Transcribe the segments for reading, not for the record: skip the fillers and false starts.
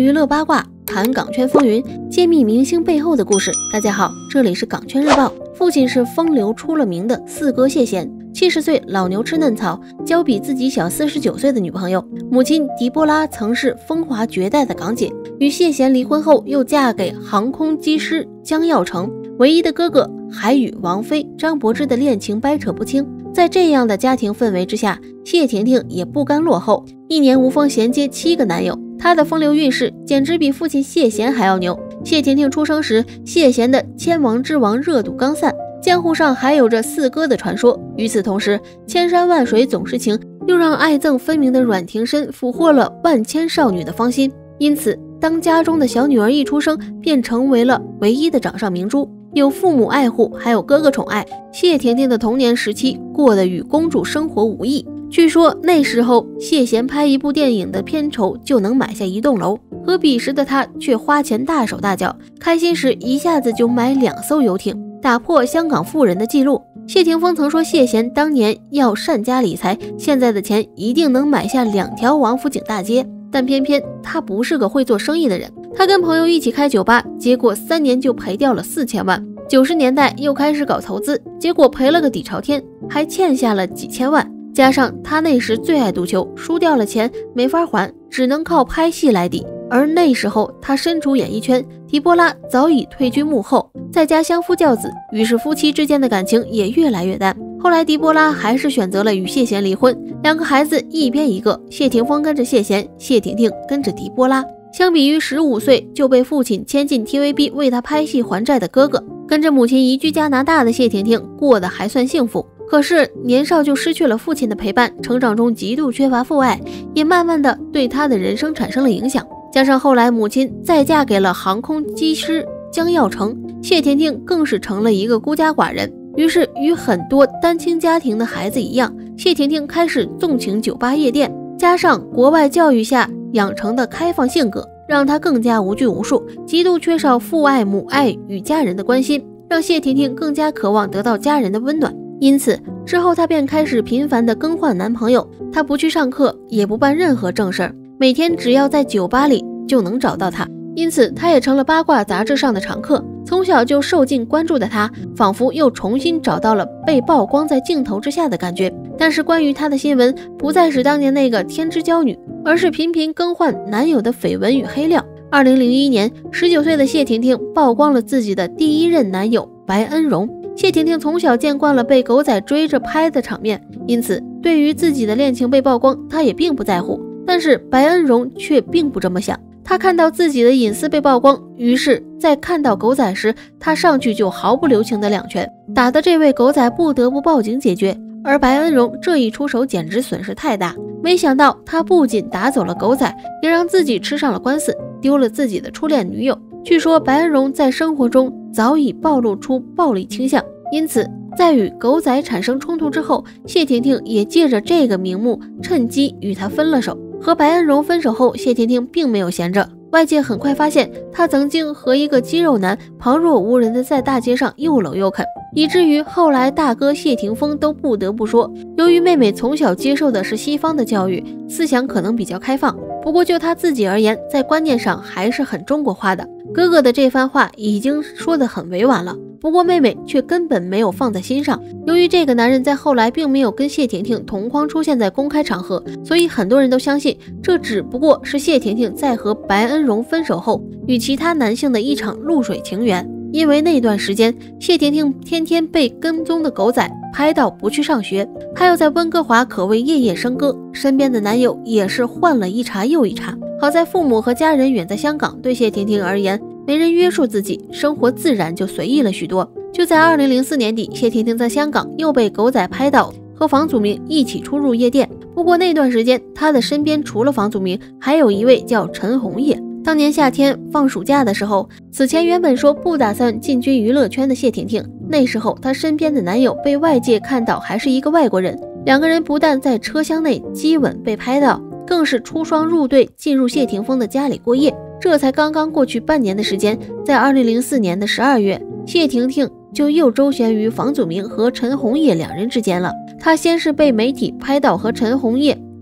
娱乐八卦，谈港圈风云，揭秘明星背后的故事。大家好，这里是港圈日报。父亲是风流出了名的四哥谢贤，70岁老牛吃嫩草，交比自己小49岁的女朋友。母亲狄波拉曾是风华绝代的港姐，与谢贤离婚后又嫁给航空机师江耀成。唯一的哥哥还与王菲、张柏芝的恋情掰扯不清。在这样的家庭氛围之下，谢婷婷也不甘落后，一年无缝衔接7个男友。她的风流韵事简直比父亲谢贤还要牛。谢婷婷出生时，谢贤的千王之王热度刚散，江湖上还有着四哥的传说。与此同时，千山万水总是情又让爱憎分明的阮廷琛俘获了万千少女的芳心。因此，当家中的小女儿一出生，便成为了唯一的掌上明珠，有父母爱护，还有哥哥宠爱。谢婷婷的童年时期过得与公主生活无异。据说那时候谢贤拍一部电影的片酬就能买下一栋楼，可彼时的他却花钱大手大脚，开心时一下子就买2艘游艇，打破香港富人的记录。谢霆锋曾说谢贤当年要善加理财，现在的钱一定能买下2条王府井大街，但偏偏他不是个会做生意的人。他跟朋友一起开酒吧，结果3年就赔掉了4000万。90年代又开始搞投资，结果赔了个底朝天，还欠下了几千万。加上他那时最爱赌球，输掉了钱没法还，只能靠拍戏来抵。而那时候他身处演艺圈，狄波拉早已退居幕后，在家相夫教子，于是夫妻之间的感情也越来越淡。后来狄波拉还是选择了与谢贤离婚，2个孩子一边一个，谢霆锋跟着谢贤，谢婷婷跟着狄波拉。相比于15岁就被父亲牵进 TVB 为他拍戏还债的哥哥，跟着母亲移居加拿大的谢婷婷过得还算幸福。可是年少就失去了父亲的陪伴，成长中极度缺乏父爱，也慢慢的对他的人生产生了影响。加上后来母亲再嫁给了航空机师江耀成，谢婷婷更是成了一个孤家寡人。于是与很多单亲家庭的孩子一样，谢婷婷开始纵情酒吧夜店，加上国外教育下养成的开放性格，让她更加无拘无束，极度缺少父爱母爱与家人的关心，让谢婷婷更加渴望得到家人的温暖。因此之后她便开始频繁地更换男朋友，她不去上课，也不办任何正事儿，每天只要在酒吧里就能找到他。因此她也成了八卦杂志上的常客。从小就受尽关注的她，仿佛又重新找到了被曝光在镜头之下的感觉。但是关于她的新闻不再是当年那个天之娇女，而是频频更换男友的绯闻与黑料。2001年19岁的谢婷婷曝光了自己的第1任男友白恩荣。谢婷婷从小见惯了被狗仔追着拍的场面，因此对于自己的恋情被曝光，她也并不在乎。但是白恩荣却并不这么想，他看到自己的隐私被曝光，于是在看到狗仔时，他上去就毫不留情的2拳，打得这位狗仔不得不报警解决。而白恩荣这一出手简直损失太大，没想到他不仅打走了狗仔，也让自己吃上了官司，丢了自己的初恋女友。据说白恩荣在生活中早已暴露出暴力倾向，因此在与狗仔产生冲突之后，谢婷婷也借着这个名目趁机与他分了手。和白恩荣分手后，谢婷婷并没有闲着，外界很快发现她曾经和一个肌肉男旁若无人的在大街上又搂又啃，以至于后来大哥谢霆锋都不得不说，由于妹妹从小接受的是西方的教育，思想可能比较开放，不过就她自己而言，在观念上还是很中国化的。哥哥的这番话已经说得很委婉了，不过妹妹却根本没有放在心上。由于这个男人在后来并没有跟谢婷婷同框出现在公开场合，所以很多人都相信这只不过是谢婷婷在和白恩荣分手后与其他男性的一场露水情缘。因为那段时间谢婷婷天天被跟踪的狗仔拍到不去上学，她又在温哥华可谓夜夜笙歌，身边的男友也是换了一茬又一茬。好在父母和家人远在香港，对谢婷婷而言没人约束自己，生活自然就随意了许多。就在2004年底，谢婷婷在香港又被狗仔拍到和房祖名一起出入夜店，不过那段时间她的身边除了房祖名，还有一位叫陈红叶。当年夏天放暑假的时候，此前原本说不打算进军娱乐圈的谢婷婷，那时候她身边的男友被外界看到还是一个外国人，2个人不但在车厢内激吻被拍到，更是出双入对进入谢霆锋的家里过夜。这才刚刚过去半年的时间，在2004年的12月，谢婷婷就又周旋于房祖名和陈红叶2人之间了。她先是被媒体拍到和陈红叶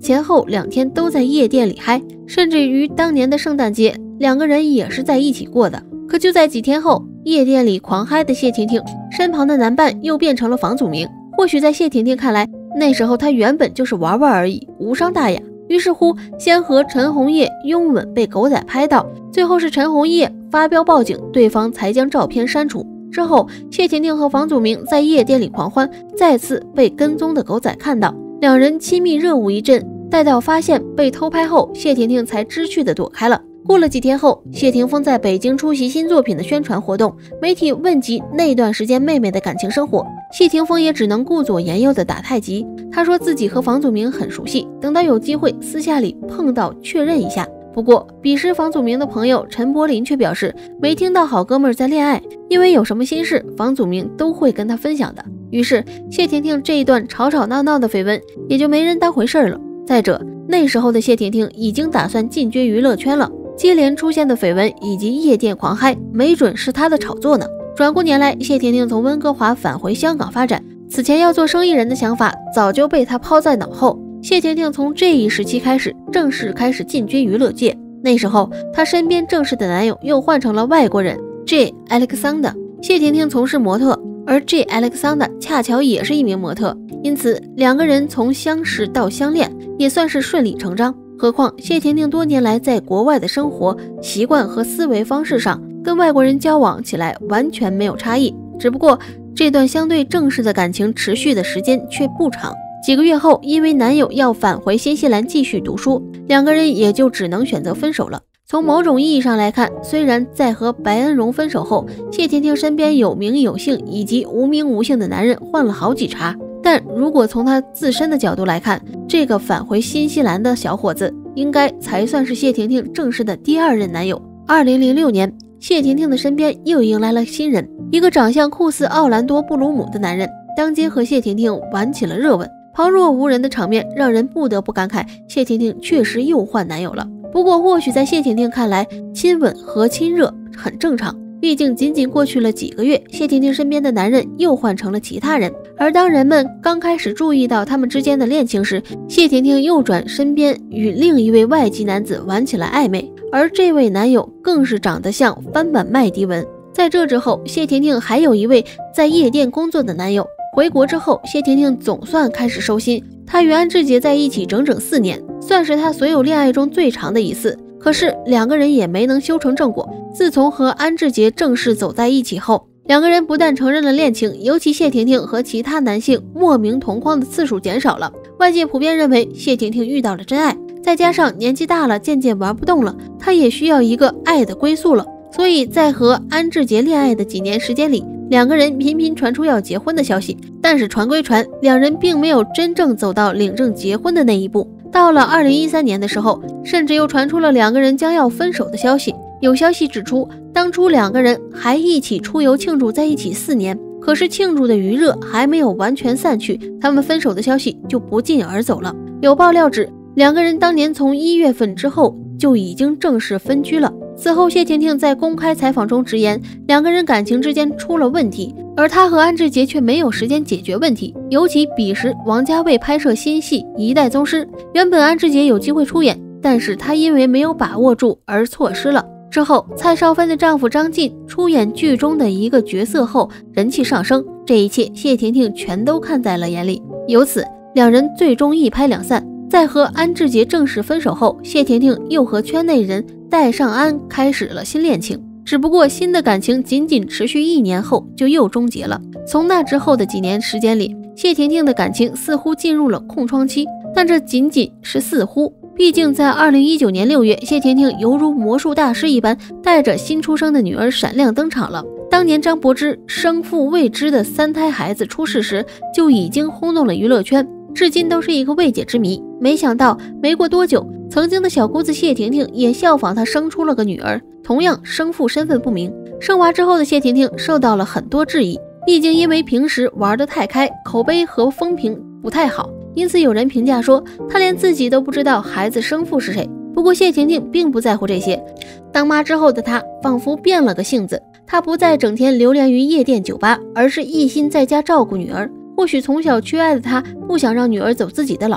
前后2天都在夜店里嗨，甚至于当年的圣诞节2个人也是在一起过的。可就在几天后，夜店里狂嗨的谢婷婷身旁的男伴又变成了房祖名。或许在谢婷婷看来，那时候他原本就是玩玩而已，无伤大雅。于是乎，先和陈红叶拥吻被狗仔拍到，最后是陈红叶发飙报警，对方才将照片删除。之后，谢婷婷和房祖名在夜店里狂欢，再次被跟踪的狗仔看到，两人亲密热舞一阵。待到发现被偷拍后，谢婷婷才知趣地躲开了。过了几天后，谢霆锋在北京出席新作品的宣传活动，媒体问及那段时间妹妹的感情生活，谢霆锋也只能顾左言右的打太极。他说自己和房祖名很熟悉，等到有机会私下里碰到确认一下。不过彼时房祖名的朋友陈柏霖却表示没听到好哥们在恋爱，因为有什么心事房祖名都会跟他分享的。于是谢婷婷这一段吵吵闹闹的绯闻也就没人当回事了。再者，那时候的谢婷婷已经打算进军娱乐圈了，接连出现的绯闻以及夜店狂嗨，没准是他的炒作呢。转过年来，谢婷婷从温哥华返回香港发展，此前要做生意人的想法早就被他抛在脑后。谢婷婷从这一时期开始正式开始进军娱乐界。那时候她身边正式的男友又换成了外国人 J. Alexander。 谢婷婷从事模特，而 J. Alexander 恰巧也是一名模特，因此两个人从相识到相恋也算是顺理成章。何况谢婷婷多年来在国外的生活习惯和思维方式上跟外国人交往起来完全没有差异，只不过这段相对正式的感情持续的时间却不长。几个月后，因为男友要返回新西兰继续读书，两个人也就只能选择分手了。从某种意义上来看，虽然在和白恩荣分手后，谢婷婷身边有名有姓以及无名无姓的男人换了好几茬，但如果从她自身的角度来看，这个返回新西兰的小伙子应该才算是谢婷婷正式的第2任男友。2006年，谢婷婷的身边又迎来了新人，一个长相酷似奥兰多·布鲁姆的男人，当街和谢婷婷玩起了热吻。旁若无人的场面让人不得不感慨，谢婷婷确实又换男友了。不过或许在谢婷婷看来，亲吻和亲热很正常，毕竟仅仅过去了几个月，谢婷婷身边的男人又换成了其他人。而当人们刚开始注意到他们之间的恋情时，谢婷婷又转身边与另一位外籍男子玩起了暧昧，而这位男友更是长得像翻版麦迪文。在这之后，谢婷婷还有一位在夜店工作的男友。回国之后，谢婷婷总算开始收心，她与安志杰在一起整整4年，算是她所有恋爱中最长的一次。可是两个人也没能修成正果。自从和安志杰正式走在一起后，两个人不但承认了恋情，尤其谢婷婷和其他男性莫名同框的次数减少了。外界普遍认为谢婷婷遇到了真爱，再加上年纪大了，渐渐玩不动了，她也需要一个爱的归宿了。所以在和安志杰恋爱的几年时间里，两个人频频传出要结婚的消息，但是传归传，两人并没有真正走到领证结婚的那一步。到了2013年的时候，甚至又传出了两个人将要分手的消息。有消息指出，当初两个人还一起出游庆祝在一起4年，可是庆祝的余热还没有完全散去，他们分手的消息就不胫而走了。有爆料指，两个人当年从1月份之后就已经正式分居了。此后，谢婷婷在公开采访中直言，两个人感情之间出了问题，而她和安志杰却没有时间解决问题。尤其彼时王家卫拍摄新戏《一代宗师》，原本安志杰有机会出演，但是他因为没有把握住而错失了。之后，蔡少芬的丈夫张晋出演剧中的一个角色后，人气上升，这一切谢婷婷全都看在了眼里。由此，两人最终一拍两散。在和安志杰正式分手后，谢婷婷又和圈内人戴尚安开始了新恋情，只不过新的感情仅仅持续1年后就又终结了。从那之后的几年时间里，谢婷婷的感情似乎进入了空窗期，但这仅仅是似乎，毕竟在2019年6月，谢婷婷犹如魔术大师一般，带着新出生的女儿闪亮登场了。当年张柏芝生父未知的3胎孩子出世时，就已经轰动了娱乐圈，至今都是一个未解之谜。没想到没过多久，曾经的小姑子谢婷婷也效仿她生出了个女儿，同样生父身份不明。生娃之后的谢婷婷受到了很多质疑，毕竟因为平时玩得太开，口碑和风评不太好，因此有人评价说她连自己都不知道孩子生父是谁。不过谢婷婷并不在乎这些，当妈之后的她仿佛变了个性子，她不再整天流连于夜店酒吧，而是一心在家照顾女儿。或许从小缺爱的她不想让女儿走自己的老路，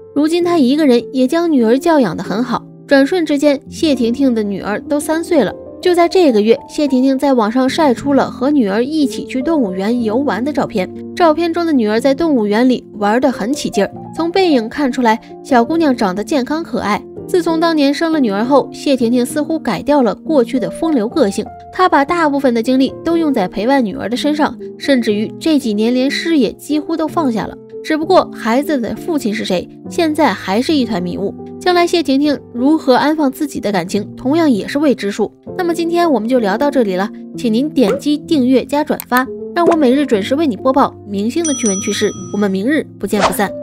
如今他一个人也将女儿教养得很好。转瞬之间，谢婷婷的女儿都3岁了。就在这个月，谢婷婷在网上晒出了和女儿一起去动物园游玩的照片。照片中的女儿在动物园里玩得很起劲儿，从背影看出来，小姑娘长得健康可爱。自从当年生了女儿后，谢婷婷似乎改掉了过去的风流个性，她把大部分的精力都用在陪伴女儿的身上，甚至于这几年连事业几乎都放下了。只不过孩子的父亲是谁，现在还是一团迷雾。将来谢婷婷如何安放自己的感情，同样也是未知数。那么今天我们就聊到这里了，请您点击订阅加转发，让我每日准时为你播报明星的趣闻趣事。我们明日不见不散。